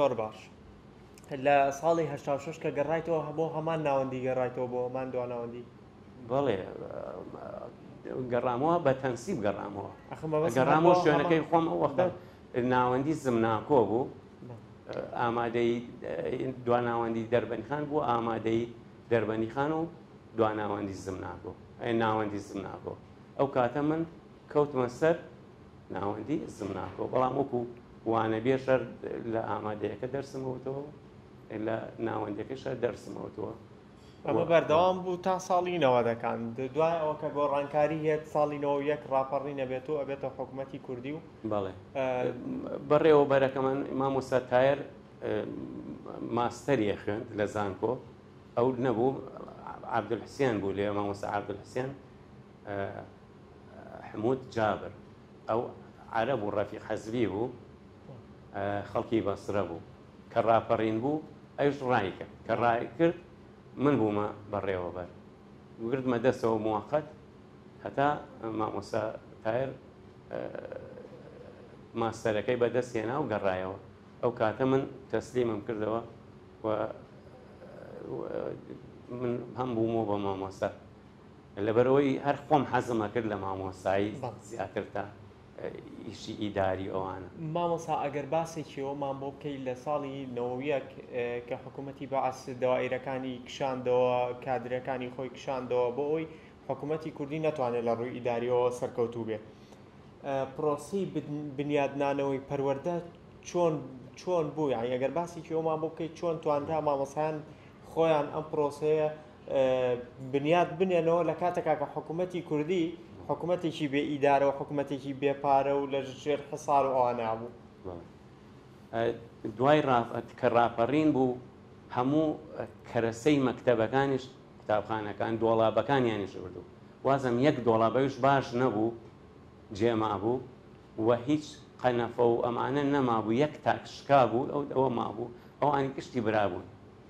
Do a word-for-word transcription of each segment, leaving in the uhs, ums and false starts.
زۆر باش لە ساڵی هەشتا و شەش کە گەڕایتەوە بۆ هەمان ناوەندی گەڕایتەوە بۆ هەمان دو ناوەندی بەڵێ گەڕامەوە بە تەنسیب گەڕامەوە ئەخ مەبەست گەڕامەوە هەبوو شوێنەکەی خۆم ئەو وەختە بەڵێ. ناوەندی زمناکۆ بوو ئامادەی دواناوەندی دەربەنیخان بوو ئامادەی دەربەنیخان و دواناوەندی زمناکۆ ناوەندی زمناکۆ ئەو کاتە من کەوتمە سەر ناوەندی زمناکۆ بەڵام وەکو وانە بێشەر لە ئامادەیەکە دەرسمەوتەوە لە ناوەندەکەشە دەرسمەوتەوە ئەمە بەردەوام بوو تا ساڵی نەوەدەکان دوای ئەوە کە گۆڕانکاری هێت ساڵی نەوە یەک ڕاپەڕی نەبێتەوە ئەبێتە حکوومەتی کوردی و بەڵێ بەڕێوە بەرەکەمان مامۆستا تایر ماستەریە خوێند لە زانکۆ ئەو نەبوو عەبدولحوسێن بوو لێ مامۆستا عەبدولحوسێن حمود جابر ئەو عەرەب و ڕەفیق حەزبی بوو خەڵکی بەسرە بوو کە ڕاپەڕین بوو ئەوش ڕای کرد کە ڕای کرد من بوومە بەڕێوە بەر گردمە دەستەوە موقت هەتا مامۆستا تایر ماستەرەکەی بەدەست هێنا و گەڕایەوە ئەو کاتە من تەسلیمم کردەوە و من هەم بوومەوە بە مامۆستا لەبەرەوەی هەر خۆم حەزمە کرد لە مامۆستایی زیاتر تا ئیشی ئیداری ئەوانە مامۆستا ئەگەر باسێکیەوەمان بۆ بکەیت لە ساڵی نەوەویەک کە حکوومەتی بەعەس دەوائیرەکانی کشاندەوە کادرەکانی خۆی کشاندەوە بۆ ئەوی حکوومەتی کوردی نەتوانێت لە ڕووی ئیداریەوە سەرکەوتوو بێت پرۆسی بنیادنانەوەی پەروەردە چۆن چۆن بوو یعنی ئەگەر باسێکیەوەمان بۆ بکەیت چۆن توانرا مامۆستایان خۆیان ئەم پرۆسەیە بنیاد بنێنەوە لە کاتێکا کە حکوومەتی کوردی حکوومەتێکی بێ ئیدارەوە حکوومەتێکی بێپارە و لە ژێر حسار و ئەوانە بوو دوای کە ڕاپەڕین بوو هەموو کەرەسەی مەکتەبەکانیش قوتابخانەکان دۆڵابەکانیانیش بردو وازم یەک دۆڵابەویش باش نەبوو جێما بوو و هیچ قەنەفە و ئەمانە نەمابوو یەک تاکشکا بوو ئەو ئەوە مابوو ئەوانی کشتی برابوون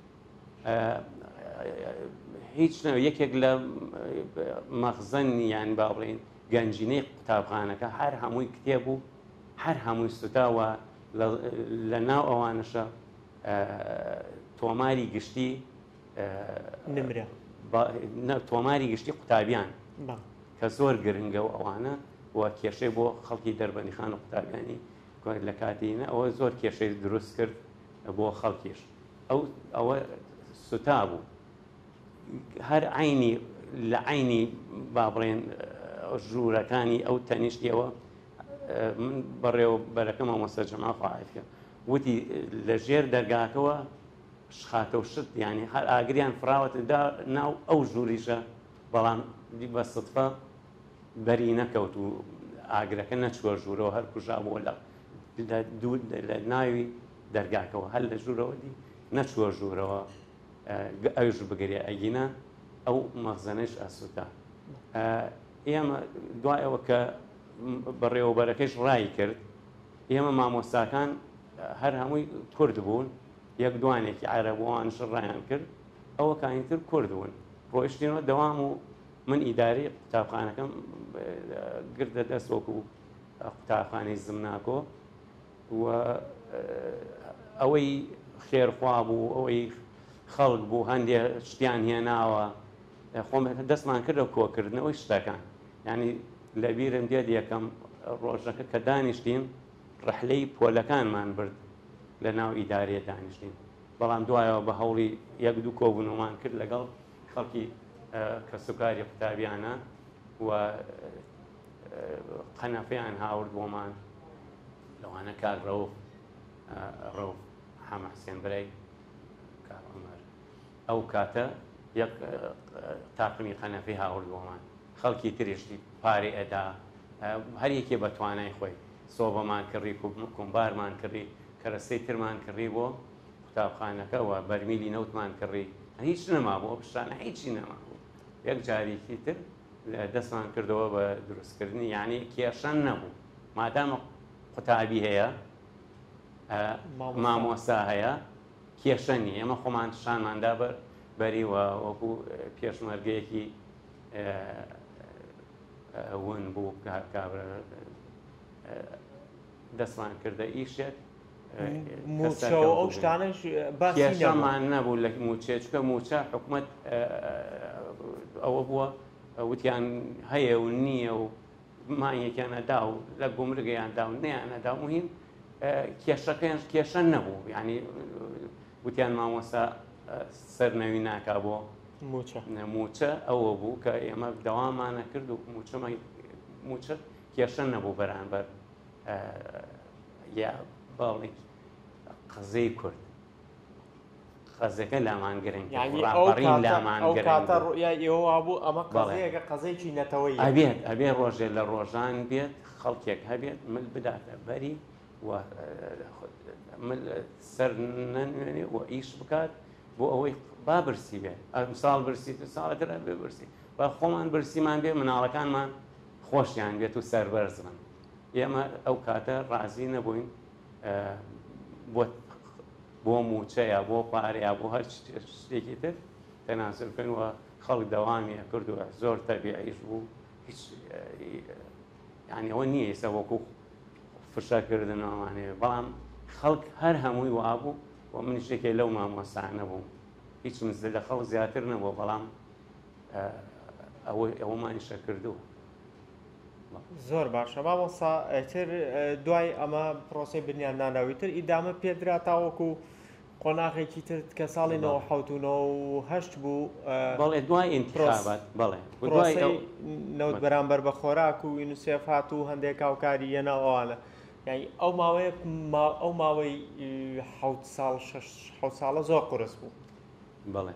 هیچ یەکێک لە مەخزەنی یان با بڵێن گەنجینەی قوتابخانەکە هەر هەمووی کتێب بوو هەر هەمووی سوتاوە لە ناو ئەوانەشە تۆماری گشتی نمرە تۆماری گشتی قوتابیان کە زۆر گرنگە و ئەوانە و کێشەی بۆ خەڵکی دەربەنیخان و قوتابیانی لە کاتینە ئەوە زۆر کێشەی دروست کرد بۆ خەڵکیش ئەو ئەوە سوتا بوو هەر عینی لە عینی با بڵێن ژوورەکانی ئەو تەنیشتیەوە من بەڕێوە بەرەکە مامۆستا جەمال فاعیلکە وتی لە ژێر دەرگاکەوە شخاتە و شت ینی هەر ئاگریان فراوەتدا ناو ئەو ژووریشە بەڵام بە سدفە بەری نەکەوت و ئاگرەکە نەچوە ژوورەوە هەر کوژا بووە لە ناوی دەرگاکەوە هەر لە ژوورەوە دی نەچوە ژوورەوە ئەوش بگرێ ئەگینە ئەو مەخزەنەش ئەسووتا ئێمە دوایەوە کە بەڕێوەبەرەکەش ڕای کرد ئێمە مامۆستاکان هەر هەمووی کورد بوون یەک دوانێکی عەرەبوانش ڕایان کرد ئەوە کاینتر کورد بوون ڕۆیشتینەوە دەوام و من ئیداری قوتابخانەکەم گردە دەست وەکو قوتابخانەی زمناکۆ و ئەوەی خێرخوا بوو ئەوەی خەڵک بوو هەندێک شتیان هێناوە خۆم دەستمان کردە کۆکردنەوەی شتەکان ینی لەبیرم دێت یەکەم ڕۆژەکە کە دانیشتیم ڕەحلەی پۆلەکانمان برد لە ناو ئیدارەیە دانیشتین بەڵام دوایەوە بە هەوڵی یەک دوو کۆبوونەوەمان کرد لەگەڵ خەڵکی کە سوکاری قوتابیانە و قەنەفەیان هاورد بۆمان لەوانە کاک ڕەوف ڕەوف حەمە حوسێن برەی کاک عومەر ئەو کاتە یەک تاقمی قەنەفەی هاورد بۆمان خەڵکی تریشتی پارێ ئەدا هەر یەکێ بە توانای خۆی سۆبەمان کڕی کومبارمان کڕی کەرەستەی ترمان کڕی بۆ قوتابخانەکە و بەرمیلی نەوتمان کڕی هیچ نەما بۆ پشتانە هیچی نەما بوو یەک جارێکی تر دەستمان کردەوە بە دروستکردنی یعنی کێشە نەبوو مادامە قوتابی هەیە مامۆستا هەیە کێشە نیە ئێمە خۆمان شانماندا بەر بەریوە وەکو پێشمەرگەیەکی ون بوو کابرا دەستمان کردە ئیشێک موچە و ئەو شتانەش باسی کێشەمان نەبوو لە موچێ چکە موچە حکوومەت ئەوە بووە وتیان هەیە و نییە و مانیەکیان ئەدا و لە گومرگەیاندا و نەیانەدا مهم کێشەکەیان کێشە نەبوو یعنی وتیان مامۆستا سەرنەوی ناکا بۆ موچە ئەوە بوو کە ئێمە دەوامانە کرد و موچەمە موچە کێشە نەبوو بەرامبەر یا باڵێ قەزەی کورد قەزەکە لامان گرنگ ڕاپەڕین لامان گرنگ ئێوە بوو ئەمە قەزەیەکە قەزەیەکی نەتەوەی ئەبێت ئەبێ ڕۆژێ لە ڕۆژان بێت خەڵکێک هەبێت مل بداتە بەری سەر نەنوێنێ و ئیش بکات بۆ ئەوەی با برسی بێت ساڵ برسی ساڵەتر بێ برسی با خۆمان برسیمان بێ مناڵەکانمان خۆشیان بێت و سەربەرزن ئێمە ئەو کاتە ڕازی نەبووین بۆ موچەیە بۆ پارەیە بۆ هەر شتێکی تر تەناسب بکەن وە خەڵک دەوامیە کردووە زۆر تەبیعیش بوو هیچ یعنی ئەوە نییە ئێستا وەکو فشەکردنەوەمانەیە بەڵام خەڵک هەر هەمووی وابوو و من شتێکی لەو مامۆستانە بووم هیچ مزل لە خەڵک زیاتر نەبووە بەڵام ئەوەمانیشە کردووە. زۆر باشە مامۆستا تر دوای ئەمە پرۆسی بنیان ناناویتر ئیدامە پێدرا تاوەکو قۆناغێکی تر کە ساڵی نەوە حەوتونەوە و هەشت بوو بەڵێ دوای ئینتخابات بەڵێ نەوت بەرامبەر بە خۆراک و یونیسێف هات و هەندێک هاوکاری یەناوانە یعنی ئەو ماوەیە ئەو ماوەی حەوت ساڵ حەوت ساڵە زۆر قورس بوو. بەڵێ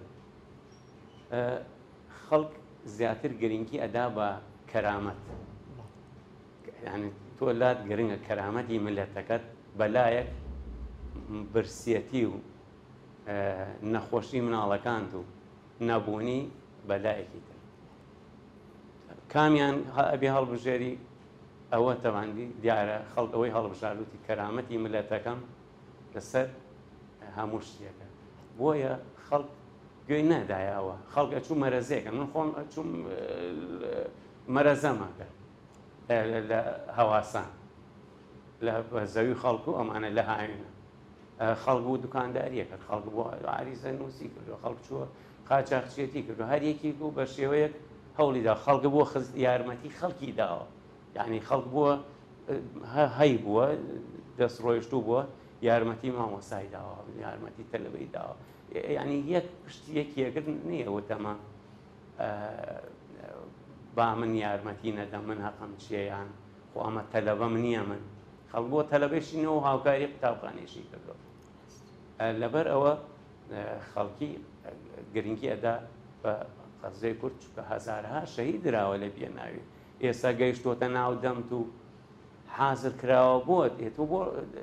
خەڵک زیاتر گرنگی ئەدا بە کەرامەت یعنی تۆ لات گرنگە کەرامەتی ملەتەکەت بەلایەک برسیەتی و نەخۆشی مناڵەکانت و نەبوونی بەلایەکی تر کامیان ئەبێ هەڵبژێری ئەوە تەواندی دیارە خەڵک ئەوەی هەڵبژاروتی کەرامەتی ملەتەکەم لەسەر هەموو شتێکە بۆیە خەڵک گوێی نەدایەوە خەڵک ئەچوو مەرەزەیەکە من خۆم ئەچووم مەرەزەمەکە لە هەواسان لە زەوی خەڵکو و ئەمانە لە هاوینە خەڵک بوو دوکانداریەکە خەڵک بۆ عریزە نووسی کردو خەڵک چووە قاچاقچێتی کردو هەر یەکی بوو بە شێوەیەک هەوڵیدا خەڵک بۆ یارمەتی خەڵکی داوە یعنی خەڵک بووە هەی بووە دەست ڕۆیشتوو بووە یارمەتی مامۆسای داوە یارمەتی تەلەبەی داوە یعنی یەک پشتی یەکیەکرد نییە وتەمە با من یارمەتی نەدەم من هەقم چیەیان خۆ ئەمە تەلەبەم نییە من خەڵک بۆ تەلەبەشینەوە هاوکاری قوتابخانێشی کردەوە لەبەر ئەوە خەڵکی گرنگی ئەدا بە قەزەی کورد چکە هەزارها شەهید دراوە لە بێناوی ئێستا گەیشتۆتە ناو دەمت و حازر کراوە بۆت ئێت بۆ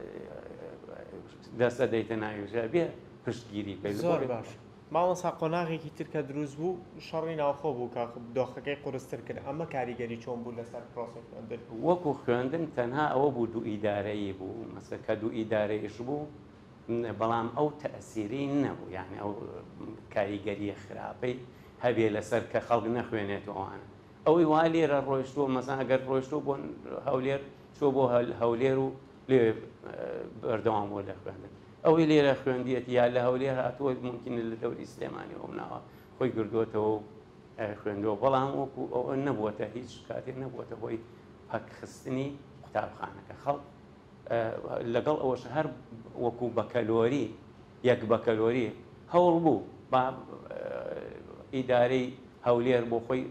دەستە دەیتە ناویژە بێ پشتگیری پێ زۆر باش ماوەسا قۆناغێکی تر کە دروست بوو شەڕی ناوخۆ بوو کە دۆخەکەی قورستر کرد ئەمە کاریگەری چۆن بوو لەسەر پرۆسەی خوێندن وەکو خوێندن تەنها ئەوە بوو دوو ئیدارەیی بوو مەسە کە دوو ئیدارەیش بوو بەڵام ئەو تەئسیری نەبوو یعنی ئەو کاریگەریە خراپەی هەبێ لەسەر کە خەڵک نەخوێنێتەوەوانە ئەوەی وا لێرە ڕۆیشتووە مەسەن ئەگەر ڕۆیشتوو بۆ هەولێر چۆ بۆ هەولێر و لێ بەردەوام بۆ لە خوێندن ئەوەی لێرە خوێندیەتی یا لە هەولێر هاتووە ممکنە لە دەوری سلێمانی ئەو ناوە خۆی گردووەتەوە و خوێندەوە بەڵام وەکو ئەوە نەبووەتە هیچ کاتێک نەبووەتە هۆی پەکخستنی قوتابخانەکە خەڵک لەگەڵ ئەوەش هەر وەکو بەکەلۆری یەک بەکەلۆری هەوڵ بوو با ئیدارەی هەولێر بۆ خۆی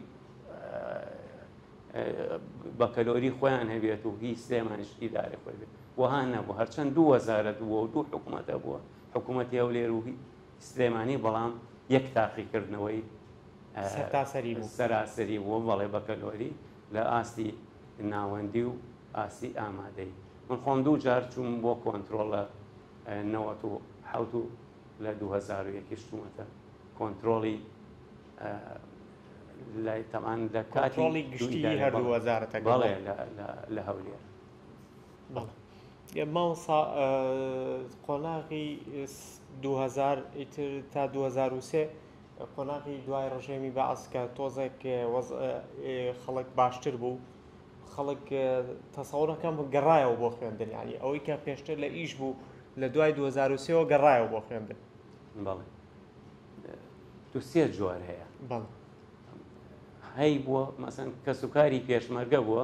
بەکەلۆری خۆیان هەبێت و هیچ سلێمانیش ئیدارەی خۆی بێت وەها نەبوو هەرچەند دوو وەزارەت بووە و دوو حکوومەتە بووە حکوومەتی هەولێر و سلێمانی بەڵام یەک تاقیکردنەوەی سەراسەری بووە بەڵێ بەکەلۆری لە ئاستی ناوەندی و ئاسی ئامادەی من خۆم دوو جار چووم بۆ کۆنتترۆلە نەوەت و حەوت و لە دوو هەزار و یەکی شتومەتە کۆنتترۆلی لای تەمان لە کاتی گشتی هەردوو وەزارەتە بەڵێ لە هەولێر ماوەسا قۆناغی دوو هەزار تا دوو هەزار و سێ قۆناغی دوای ڕژێمی بەعەس کە تۆزێک خەڵک باشتر بوو خەڵک تەسەوڕەکەم گەڕایەوە بۆ خوێندن ینی ئەوەی کە پێشتر لە ئیش بوو لە دوای دو هەزار و سێەوە گەڕایەوە بۆ خوێندن. بەڵێ دو سێ جۆر هەیە. بەڵێ هەی بووە مەسەن کەسوکاری پێشمەرگە بووە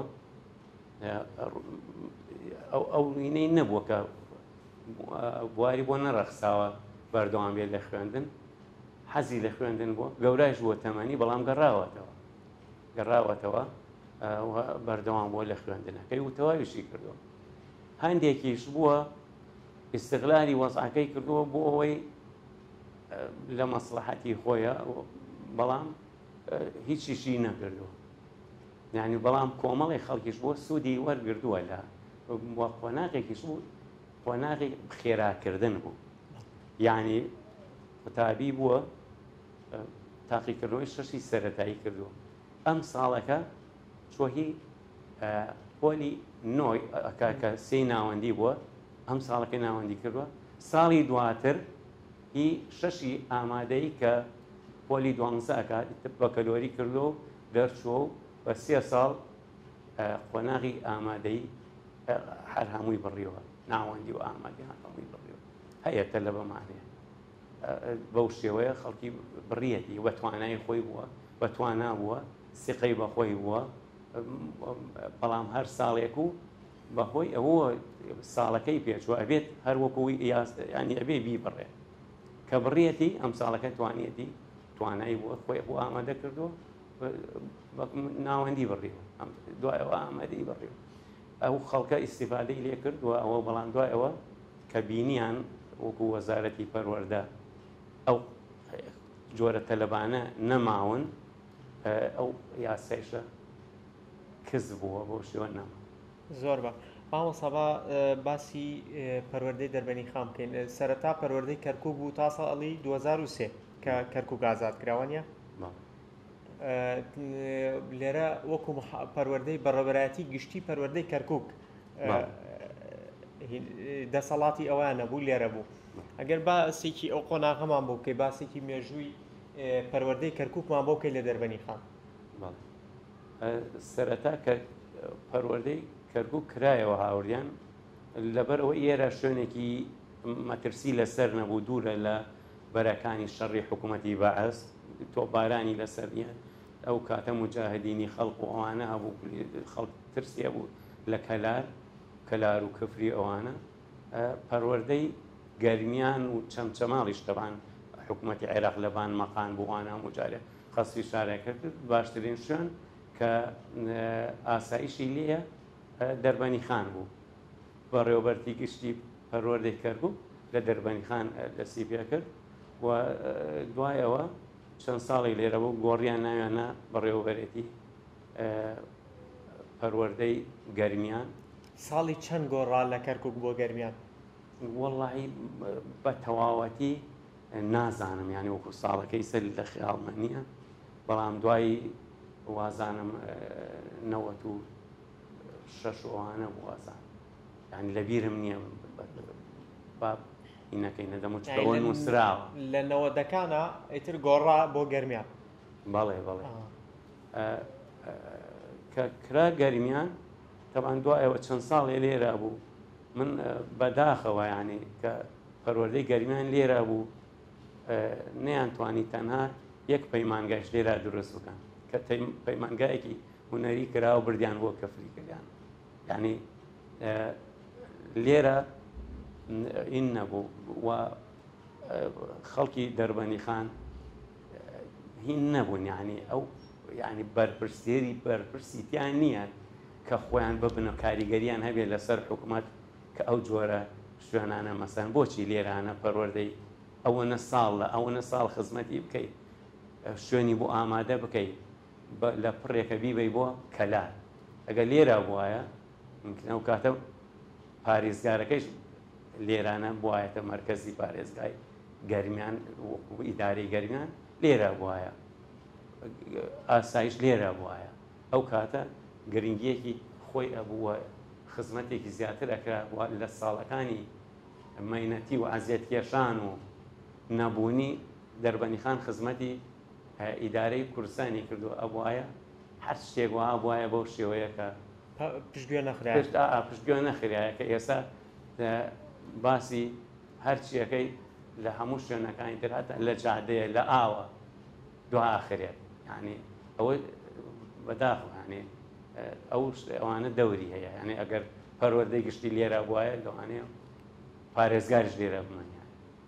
ئەو وینەی نەبووە کە بواری بۆ نەڕەخساوە بەردەوام بێت لە خوێندن، حەزی لە خوێندن بووە، گەورایش بووە تەمەنی بەڵام گەڕاوەتەوە گەڕاوەتەوە بەردەوام بووە لە خوێندنەکەی و تەواویشی کردووە. هەندێکیش بووە ئیستیغلالی وەزعەکەی کردووە بۆ ئەوەی لە مەسلحەتی خۆیە، بەڵام هیچیشی نەکردووە. یعنی بەڵام کۆمەڵی خەڵکیش بۆ سوودی وەرگردووە لە قۆناغێکیش بوو، قۆناغی خێراکردن بوو. یعنی قوتابی بووە تاقیکردنەوەی شەشی سەرەتایی کردووە. ئەم ساڵەکە چۆهی پۆلی نۆی کە سێی ناوەندی بووە، ئەم ساڵەکە ناوەندی کردووە. ساڵی دواتر هی شەشی ئامادەی کە پۆلی دوانزەکە بەکەلۆری کردو دەرچووە و بە سێ ساڵ قۆناغی ئامادەی هەر هەمووی بڕیەوە، ناوەندی و ئامادەی هەمووی بڕیەوە. هەیەتە لە بەمانەیە بەو شێوەیە خەڵکی بڕیەتی بە توانای خۆی بووە، بە توانا بووە، سقەی بەخۆی بووە، بەڵام هەر ساڵێک و بەهۆی ئەوە ساڵەکەی پێچوە ئەبێت هەر وەکوی ینی ئەبێ بی بڕێ کە بڕیەتی ئەم ساڵەکە توانیەتی توانایی بووە خۆی بۆ ئامادە کردووە ناوەندی بڕیەوە، دوایەوە ئامادەی بڕیەوە. ئەو خەڵکە ئیستیفادەی لێ کردووە ئەوە، بەڵام دوایەوە کە بینیان وەکو وەزارەتی پەروەردە ئەو جۆرە تەلەبانە نەماون، ئەو یاسایشە کز بووە بۆ شێوە نەما. زۆر بە مامۆستا باسی پەروەردەی دەربەنی خام بکەین. سەرەتا پەروەردەی کەرکووک بوو تا ساڵی دو هەزار و سێ کە کەرکووک ئازاد کراوە. لێرە وەکو پەروەردەی بەڕێوەبەرایەتی گشتی پەروەردەی کەرکووک دەسەڵاتی ئەویان نەبوو، لێرە بوو. ئەگەر باسێکی ئەو قۆناغەمان بۆ بکەی، باسێکی مێژووی پەروەردەی کەرکووکمان بۆ بکەی لە دەربەنی خام. سەرەتا کە پەروەردەی کەرکووک کرایەوە هاوریان لەبەرەوە ئێرە شوێنێکی مەترسی لەسەر نەبوو، دوورە لە بەرەکانی شەڕی حکوومەتی بەعەس، تۆپبارانی لەسەر نیە. ئەو کاتە مجاهدینی خەڵق و ئەوانە هەبوو، خەڵک ترسیە بوو لە کەلار کەلار و کفری ئەوانە. پەروەردەی گەرمیان و چەمچەماڵیش تەبان حکوومەتی عێراق لەبان مەقان بووانە مجارە خەستی شارەکە کرد. باشترین شوێن کە ئاسایشی لێە دەربەنی خان بوو. بەڕێوەبەرتی گشتی پەروەردەی کەرکووک لە دەربەنی خان دەستی پێ کرد و دوایەوە چەند ساڵی لێرە بوو گۆڕیان ناویانە بەڕێوەبەرێتی پەروەردەی گەرمیان. ساڵی چەند گۆڕا لە کەرکووک بۆ گەرمیان؟ وەڵڵاهی بە تەواوەتی نازانم، یانی وەکو ساڵەکەی سەر لە خیاڵمە نییە، بەڵام دوایی وازانم نەوەت و شەش ئەوانە وازان، یعنی لەبیرم نییە باب اینەکەی نەدەموچەوە نووسراوە لە نەوەدەکانە ئیتر گۆڕا بۆ گەرمیان. بەڵێ بەڵێ کە کرا گەرمیان تەبان دوایەوە چەند ساڵێ لێرە بوو. من بەداخەوە یعنی کە پەروەردەی گەرمیان لێرە بوو نەیانتوانی تەنها یەک پەیمانگایش لێرە دروست بکەن کە پەیمانگایەکی هونەری کراوە بردیان بۆ کەفری کردیان. یعنی لێرە این نەبوو و خەڵکی دەربەنی خان هین نەبوون، یعنی ئەو یعنی بەرپرسێری بەرپرسیتیان نییە کە خۆیان ببنە کاریگەریان هەبێت لەسەر حکوومەت کە ئەو جۆرە شوێنانە مەسەن بۆچی لێرانە پەروەردەی ئەوەنە ساڵ لە ئەوەنە ساڵ خزمەتی بکەیت، شوێنی بۆ ئامادە بکەیت لە پڕێکە بیبەی بۆ کەلار. ئەگەر لێرە بواە ممکنە ئەو کاتە پارێزگارەکەیش لێرانە بواایەتە مەرکەزی پارێزگای گەرمیان وەکو ئیدارەی گەرمیان لێرە بواە، ئاسایش لێرە بواە. ئەو کاتە گرنگیەکی خۆی ئەبووە خزمەتێکی زیاتر ئەکرا لە ساڵەکانی مەینەتی و ئازیەتکێشان و نەبوونی دەربەنی خان خزمەتی ئیدارەی کوردستانی کردو. ئەوایە هەر شتێک وها بواە بەو شێوەیە کە پشتگوێ نەخرا پشتگوێ نەخرایە کە ئێستا باسی هەرچیەکەی لە هەموو شوێنەکانی تراتە لە جادەیە لە ئاوە دو ئاخرێت یعنی ئەوە بەداخ هەنێ ئەو ئەوانە دەوری هەیە یعنی ئەگەر پەروەردەی گشتی لێرە بواە لەوانەیە پارێزگاریش لێرە بمانە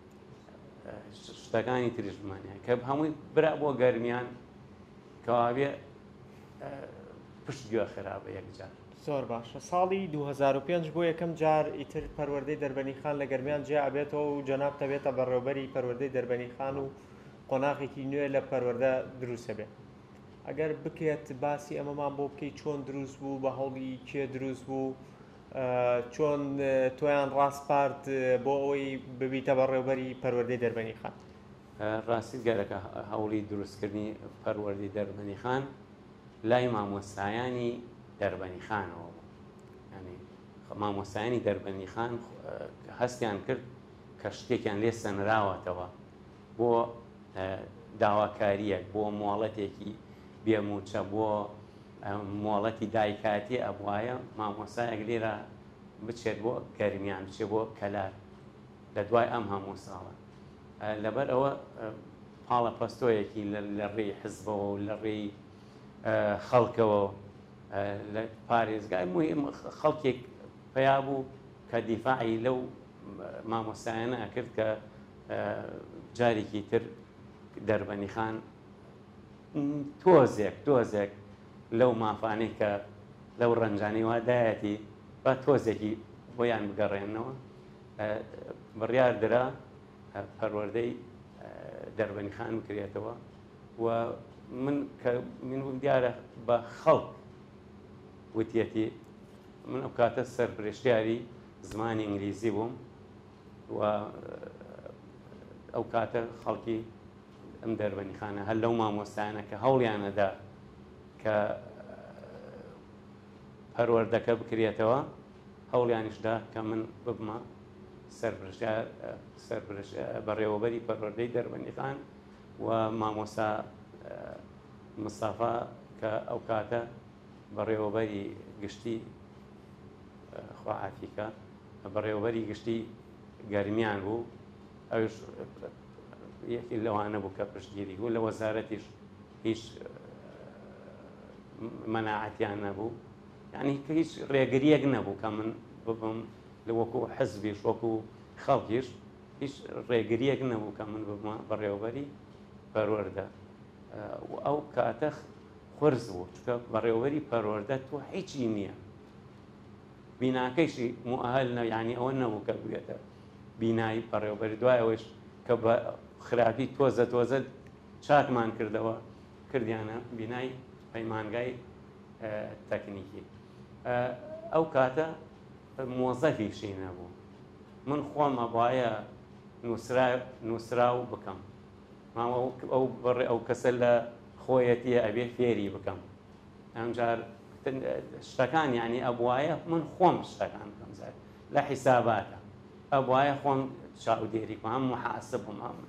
شتەکانی تریش بمانە کە هەمووی برا بۆ گەرمیان کەوابێ پشت گوێ خراپە یەکجار. زۆر باشە. ساڵی دوو هەزار و پێنج بۆ یەکەم جار ئیتر پەروەردەی دەربەنی خان لە گەرمیان جێ ئەبێتەوە و جەناب دەبێتە بەڕێوەبەری پەروەردەی دەربەنی خان و قۆناغێکی نوێ لە پەروەردە دروستە بێت. ئەگەر بکرێت باسی ئەمەمان بۆ بکەیت چۆن دروست بوو بە هەوڵی کێ دروست بوو چۆن تۆیان ڕاستپارت بۆ ئەوەی ببیتە بەڕێوەبەری پەروەردەی دەربەنی خان. ڕاستی گەرەکە هەوڵی دروستکردنی پەروەردەی دەربەنی خان لای مامۆستایانی دەربەنی خانەوە ینی مامۆستایانی دەربەنی خان هەستیان کرد کە شتێکیان لێ سەنراوەتەوە بۆ داواکاریەک بۆ مۆڵەتێکی بێموچە بۆ مۆڵەتی دایکاتی ئەبوایە مامۆستایەک لێرە بچێت بۆ گەرمیان بچێت بۆ کەلار لە دوای ئەم هەموو ساڵە لەبەر ئەوە پاڵە پەستۆیەکی لە ڕێی حزبەوە و لە ڕێی خەڵکەوە لە پارێزگای مهم خەڵکێک پیا بوو کە دیفاعی لەو مامۆستایانە ئەکرد کە جارێکی تر دەربەنی خان تۆزێک تۆزێک لەو مافانەی کە لەو ڕەنجانەی وادایەتی با تۆزێکی بۆیان بگەڕێنەوە بڕیار درا پەروەردەی دەربەنی خان بکرێتەوە و من کە من دیارە بە خەڵک وتیەتی من ئەو کاتە سەرپرشتیاری زمانی ئینگلیزی بووم و ئەو کاتە خەڵکی ئەم دەربەنی خانە هەر لەو مامۆستایانە کە هەوڵیانەدا کە پەروەردەکە بکرێتەوە هەوڵیانیشدا کە من ببمە بەڕێوەبەری پەروەردەی دەربەنی خان و مامۆستا مستافا کە ئەو کاتە بەڕێوەبەری گشتی خواعافیکە بەڕێوەبەری گشتی گەرمیان بوو ئەوش یەکی لەوانە بوو کە پشتگیری بوو لە وەزارەتیش هیچ مەناعەتیان نەبوو یعنی کە هیچ ڕێگریەک نەبوو کە من ببم لە وەکو حزبیش وەکو خەڵکیش هیچ ڕێگریەک نەبوو کە من ببمە بەڕێوەبەری پەروەردە ئەو کاتە خورز بوو چکە بەڕێوەبەری پەروەردە تۆ هیچی نییە بیناکەیشی موئەهەل یعنی ئەوە نەبوو کە بێتە بینایی بەڕێوەبەری دوای ئەوەش کە بە خراپی تۆزە تۆزە چاکمان کردەوە کردیانە بینایی پەیمانگای تەکنیکی ئەو کاتە مۆزەفیشی نەبوو من خۆم ئەبوایە نووسرا و بکەم ئەو بەڕێ ئەو کەسە لە خۆیەتیە ئەبێ فێری بکەم ئەمجار شتەکان یعنی ئەبوایە من خۆم شتەکان بکەم زار لە حیساباتە ئەبوایە خۆم چاودێری کە هەم محاسب بووم هەم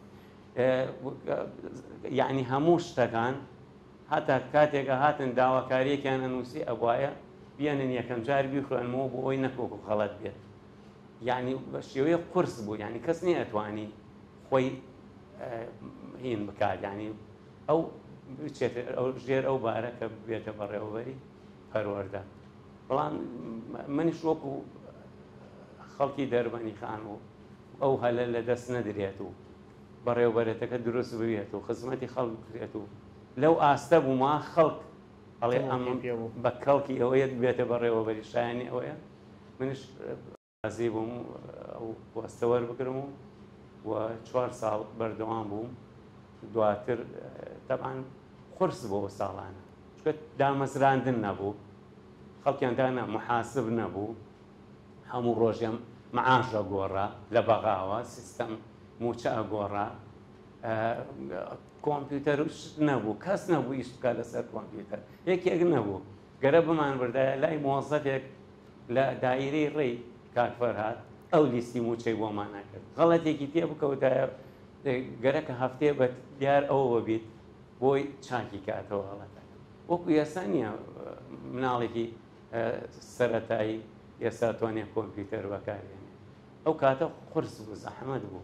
یعنی هەموو شتەکان هەتا کاتێکە هاتن داواکاریەکیان ئەنووسی ئەبوایە بیانن یەکەم جار بیخوێنمەوە بۆ ئەوی نەکۆک و خەڵەت بێت یعنی بە شێوەیە قورس بوو یعنی کەس نییە ئەتوانی خۆی هین بکات یعنی ئەو بچێت ئەو ژێر ئەو بارە کە بێتە بەڕێوەبەری پەروەردە بەڵام منیش وەکو خەڵکی دەربەنی خان و ئەو هەلە لە دەست نەدرێت و بەڕێوەبەرێتەکە دروست بوێت و خزمەتی خەڵک بکرێت و لەو ئاستە بووما خەڵک ئەڵێ ئەم بە کەڵکی ئەوەیە بێتە بەڕێوەبەری شایانی ئەوەیە منش رازی بووم ئەو پۆستە وەربگرم و و چوار ساڵ بەردەوام بووم دواتر تەبعاً قورس بۆ ساڵانە چکە دامەزراندن نەبوو خەڵکیان دانا محاسب نەبوو هەموو ڕۆژێم مەعاشە گۆڕا لە بەغاوە سیستەم موچە ئەگۆڕا کۆمپیوتەر نەبوو کەس نەبوو ئیش بکات لەسەر کۆمپیوتەر یەکێک نەبوو گەرە بمان بردایە لای مۆزەفێک لە دایرەی ڕێی کاکفەر هات ئەو لیستی موچەی بۆمان نەکرد غەڵەتێکی پێ بکەوتایە گەرەکە هەفتێ بە دیار ئەوە بیت بۆی چاکی کاتەوە هەڵەتە وەکو ئێستا نییە مناڵێکی سەرەتایی ئێستا توانێت کۆمپیوتەر بەکارێنێ ئەو کاتە قورس بوو زەحمەت بوو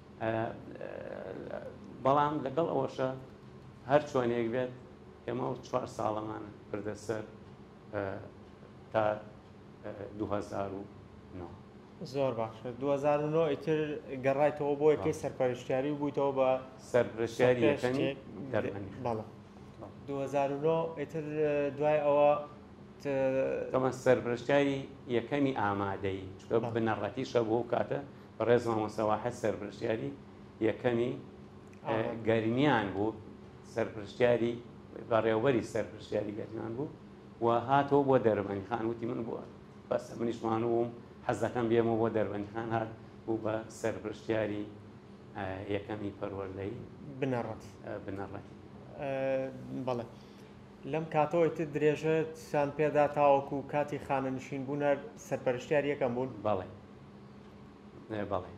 بەڵام لەگەڵ ئەوەشە هەر چۆنێک بێت ئێمە چوار ساڵەمانە بردەسەر تا دوو هەزار و نۆ. زۆر باشە. دوو هەزار و نۆ ئیتر گەڕایتەوە بۆ یەکەی سەرپەرشتیاری و بوویتەوە بە سەرپەرشتیاری یەکەمی دەربەندی. بەڵێ دوو هەزار و نۆ ئیتر دوای ئەوە تەمە سەرپەرشتیاری یەکەمی ئامادەی چکە بنەڕەتیشە بۆ کاتە بەڕێز مامۆستا واحد سەرپەرشتیاری یەکەمی گەرمیان بوو، سەرپەرشتیاری بەڕێوەبەری سەرپەرشتیاری گەرمیان بوو و هاتەوە بۆ دەربەندی خان وتی من بووە بەس منیشمان وم حەز دەکەم بێمەوە بۆ دەربەندی خان هات بوو بە سەرپەرشتیاری یەکەمی پەروەردەی بنەڕەت بنەڕەتی. بەڵێ لەم کاتەوەیتر درێژەتان پێدا تاوەکو و کاتی خانە نشین بوونە سەرپەرشتیار یەکەم بوون؟ بەڵێ بەڵێ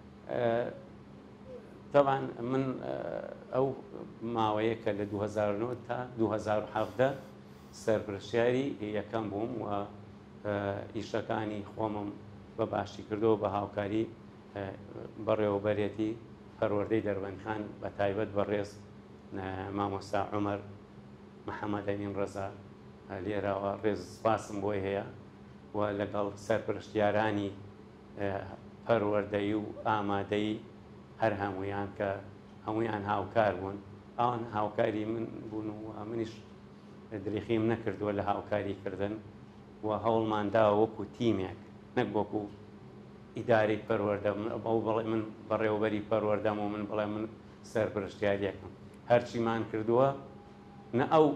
طبعا من ئەو ماوەیە کە لە دوو هەزار و نۆ تا دوو هەزار و حەڤدە سەرپەرشتیاری یەکەم بووم و ئیشەکانی خۆمم بە باشی کردەوە بە هاوکاری بەڕێوەبەرێتی پەروەردەی دەربەندخان بە تایبەت بەڕێز مامۆستا عومەر محەممەد ئەمین ڕەزا لێراوە ڕێز سپاسم بۆی هەیە و لەگەڵ سەرپەرشتیارانی پەروەردەی و ئامادەی هەر هەمویان کە هەمویان هاوکار بوون ئەوان هاوکاری من بوون و منیش درێخیم نەکردووە لە هاوکاریکردن و هەوڵمانداوە وەکو تیمێک نەک وەکو ئیداری پەروەردە ئەو بڵێ من بەڕێوەبەری پەروەردەم و من بڵێ من سەرپەرشتیاریەکەم هەرچیمان کردووە نە ئەو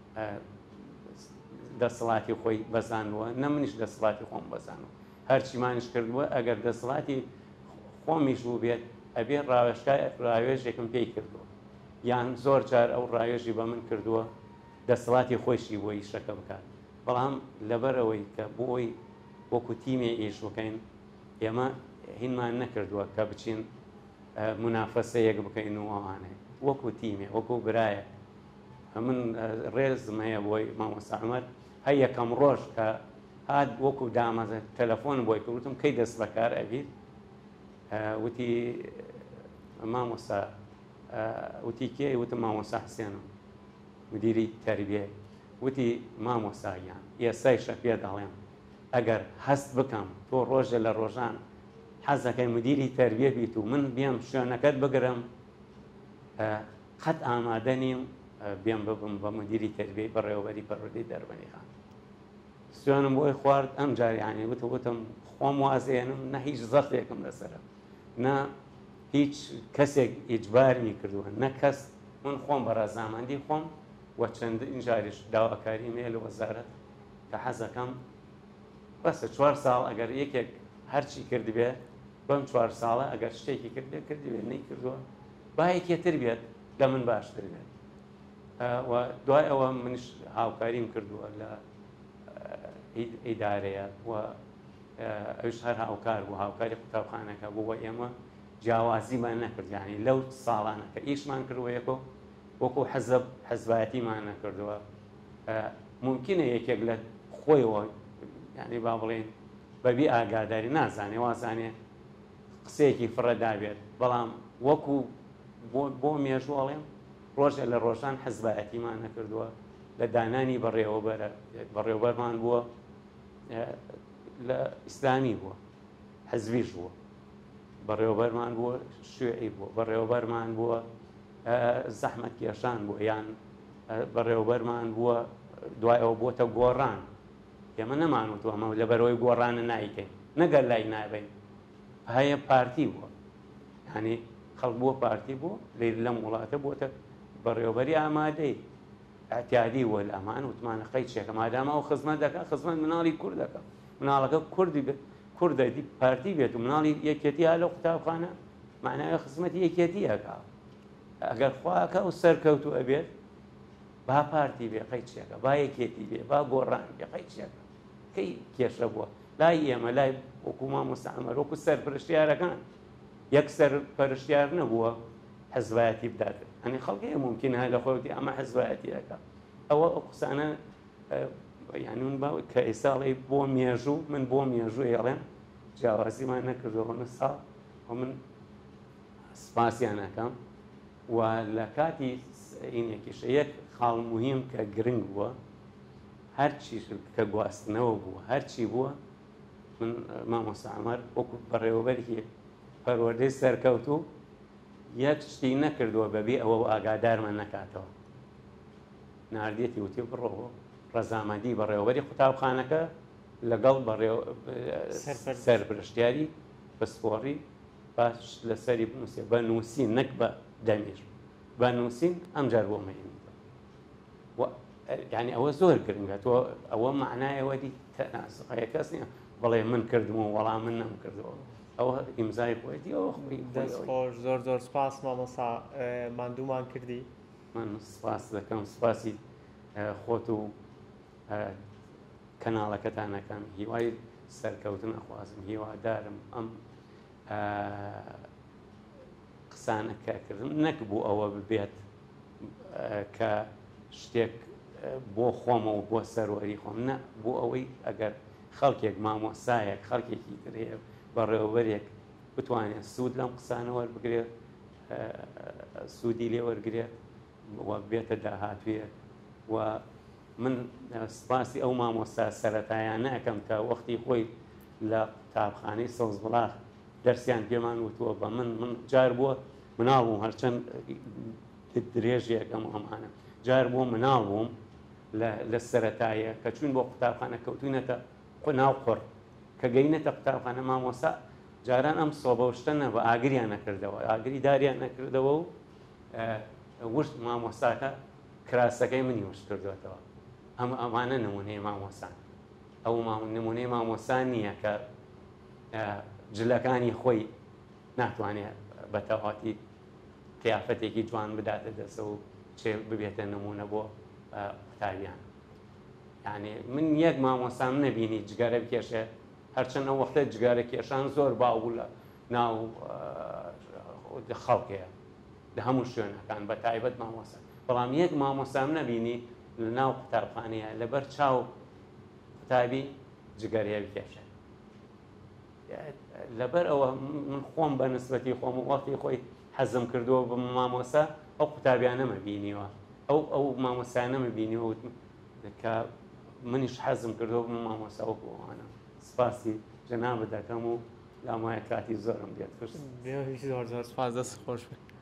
دەسەڵاتی خۆی بەزانوە نە منیش دەسەڵاتی خۆم بەزانەوە هەرچیمانش کردووە ئەگەر دەسەڵاتی خۆمیش بوو بێت ئەبێ ڕاوێژێکم پێی کردووە یان زۆر جار ئەو ڕاوێژی بە من کردووە دەسەڵاتی خۆشی بۆ ئیشەکە بکات بەڵام لەبەرەوەی کە بۆی وەکو تیمێ ئیش بکەین ئێمە هینمان نەکردووە کە بچین منافەسەیەک بکەین و ئەوانەیە وەکو تیمێ وەکو برایە من ڕێزم هەیە بۆی مامۆستا عومەر هەر یەکەم ڕۆژ کە هات وەکو دامەزە تەلەفۆن بۆی کردوتم کەی دەست بەکار ئەبیت وتی مامۆستا وتی کێ وتم مامۆستا حسێنم مدیری تەربیە وتی مامۆستایان ئێستایشە پێ دەڵێم ئەگەر هەست بکەم تۆ ڕۆژە لە ڕۆژان حەزەکەی مدیری تەربیە بیت و من بێم شوێنەکەت بگرم قەت ئامادە نیم بێم ببم بە مدیری تەربیەی بەڕێوەبەری پەروەردەی دەربەندی خان سوێنم بۆی خوارد ئەم جاریانی وتە وتم خۆم وازێنم نە هیچ زەختێکم لەسەرم نە هیچ کەسێک ئیجبارمی کردووە نە کەس من خۆم بە ڕەزامەندی خۆم و چەند ئینجاریش داواکاری مێ لە وەزارەت کە حەزەکەم بەسە چوار ساڵ ئەگەر یەکێک هەرچی کردبێ بەم چوار ساڵە ئەگەر شتێکی کردێ کردبێ نەی کردووە با یەکێتر بێت لە من باشتر بێت و دوای ئەوە منش هاوکاریم کردووە لە ئیدارەیە و ئەوش هەر هاوکار بوو هاوکاری قوتابخانەکە بوو ئێمە جیاوازیمان نەکرد یعنی لەو ساڵانەکە ئیشمان کردووە یەکۆ وەکو حەزب حەزبایەتیمان نەکردووە ممکنە یەکێک لە خۆیەوە یعنی با بڵێن بەبی ئاگاداری نازانێ وازانێ قسەیەکی فڕەدابێت بەڵام وەکو بۆ مێژوەڵێم ڕۆژە لە ڕۆژان حەزبایەتیمان نەکردووە لە دانانی بەڕێوەبەرە بەڕێوەبەرمان بووە لە ئیسلامی بووە حەزبیش بووە بەڕێوەبەرمان بووە شوێعی بووە بەڕێوەبەرمان بووە زەحمەت کێشان بووە یان بەڕێوەبەرمان بووە دوای ئەوە بووەتە گۆڕان ئێمە نەمانوتوە ئەمە لەبەرەوەی گۆڕانە نایکەین نەگەر لای نابین هەیە پارتی بووە یعنی خەڵک بووە پارتی بووە لێ لەم وڵاتە بووەتە بەڕێوەبەری ئامادەی ئەتیادی وە لە ئەمان وتمانە قەیچێکە مادامە ئەو خزمەت دەکات خزمەت مناڵی کورد دەکات مناڵەکە کوردی کوردی پارتی بێت و مناڵی یەکێتی هە لە قوتابخانە معناوی خزمەتی یەکێتی هەکا ئەگەر خواکە و سەرکەوتو ئەبێت با پارتی بێ قەیچێکە با یەکێتی بێ با گۆڕان بێ قەیچێکە کەی کێشە بووە لای ئێمە لای وەکو مامۆستا عومەر وەکو سەرپەرشتیارەکان یەک سەرپەرشتیار نەبووە حەزبایەتی بدات ئەنی خەڵکی ممکنە لە خۆتی ئەمە حەزبایەتیەکە ئەوە ئەو قسانە یعنی من باوی کە ئێساڵی بۆ مێژوو من بۆ مێژوو ێڵێم جیاوازیمان نەکردەوە ساڵ و من سپاسیان ئەەکەم و لە کاتی ئینێکیشە یەک خاڵ مهم کە گرنگ بووە هەرچی کە گواستنەوە بووە هەرچی بووە من مامۆستا عەمەر وەکو بەڕێوەبەرێکی پەروەردەی سەرکەوتوو یەک شتی نەکردووە بەبێ ئەوە ئاگادارمان نەکاتەوە ناردێتی وتی بڕۆ ڕەزامەندی بەڕێوەبەری قوتابخانەکە لەگەڵ سەرپرشتیاری پسپۆڕی باش لەسەری بنووسێ بە نووسین نەک بە دەمیر بە نووسین ئەم جار بۆ مەینیتەوە یعنی ئەوە زۆر گرنگە تۆ ئەوە معنایەوە دی تەناسقەیە کەس نییە بەڵێ من کردمەوە وەڵام من نەمکردەوە ئەوە ئیمزای بۆیەتی ئەوە دەستخۆش زۆر زۆر سپاس مامۆستا ماندوومان کردی من سپاس دەکەم سپاسی خۆت و کەناڵەکەتانەکەم هیوای سەرکەوتن ئەخوازم هیوادارم ئەم قسانەکەکردم نەک بوو ئەوە ببێت کە شتێک بۆ خۆمەوە بۆ سەروەری خۆم نە بۆ ئەوەی ئەگەر خەڵکێک مامۆسایەک خەڵکێکی ترێ بەڕێوەبەرێک بتوانێت سوود لەم قسانە وەربگرێت سوودی لێ وەرگێت و بێتە داهاتوێت و من سپاسی ئەو مامۆستا سەرەتایان ناکەم کە وەختی خۆی لە قوتابخانەی سەوزبڵاغ دەرسیان پێمان وتووە بە من من جار بووە مناڵ بووم هەرچەند درێژێکەم ئەمانە جار بووە مناڵ بووم لە سەرەتایە کە چوون بۆ قوتابخانە کەوتوینەتە ناو قڕ کە گەینەتە قوتابخانە مامۆستا جاران ئەم سۆبەشتەنە بە ئاگریان نەکردەوە ئاگری داریان نەکردەوە و ورد مامۆستاکە کراسەکەی منی وشت کردوێتەوە ئەم ئەمانە نمونەی مامۆسان ئەو نمونەی مامۆسان نییە کە جلەکانی خۆی ناتوانێت بە تەواتی قیافەتێکی جوان بداتە دەسە و چێ ببێتە نمونە بۆ قوتابیان یعنی من یەک مامۆسام نەبینی جگەرە بکێشێ هەرچەند ئەو وەختە جگارە کێشان زۆر باو لە ناو خەڵکەیە لە هەموو شوێنەکان بە تایبەت مامۆسا بەڵام یەک مامۆسام نەبینی لە ناو قوتابخانەیە لەبەر چاو قوتابی جگەرەیە بکێشێ لەبەر ئەوە من خۆم بە نسبەتی خۆم وەختی خۆی حەزم کردووە بە مامۆسا ئەو قوتابیانەمە بینیوە ئەو ئەو مامۆسایانەمە بینیوە کە منیش حەزم کردەوە بم مامۆستا وەکو ئەوانە سپاسی جەنابەت دەکەم و لامایە کاتی زۆرم دێت کرد زۆر زۆر سپاس دەست خۆش بێت